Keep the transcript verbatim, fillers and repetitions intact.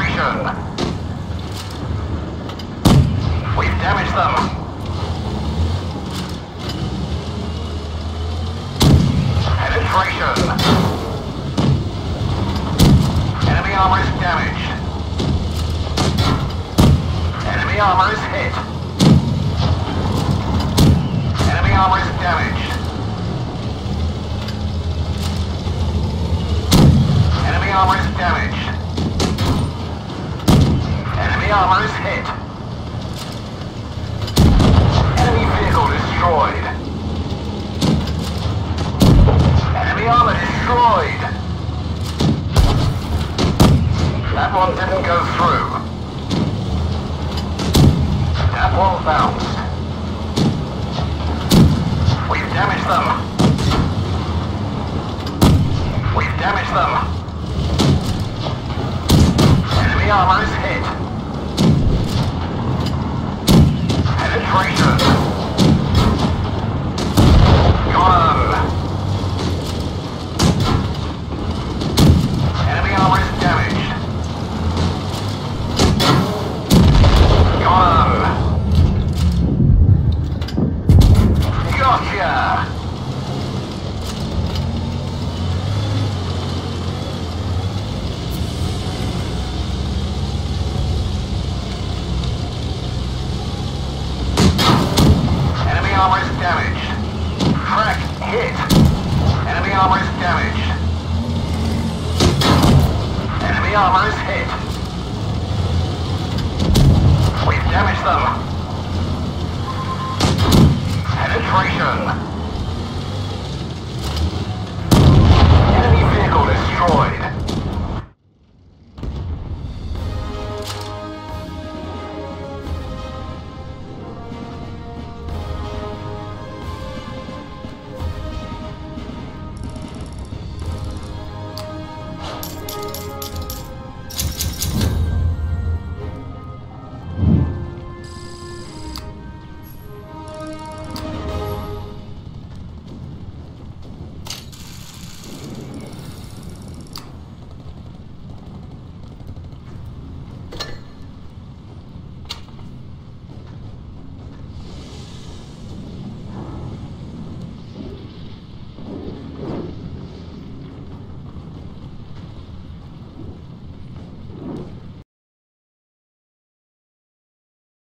Penetration. We've damaged them. Penetration. Enemy armor is damaged. Enemy armor is hit. Enemy armor is damaged. Enemy armor is damaged. Enemy armor is hit. Enemy vehicle destroyed. Enemy armor destroyed. That one didn't go through. That one bounced. We've damaged them. We've damaged them. Enemy armor is hit. Penetration. Got him. Enemy armor is damaged. Got him. Gotcha. Enemy armor is damaged. Track hit. Enemy armor is damaged. Enemy armor is hit. We've damaged them. Penetration. Enemy vehicle destroyed.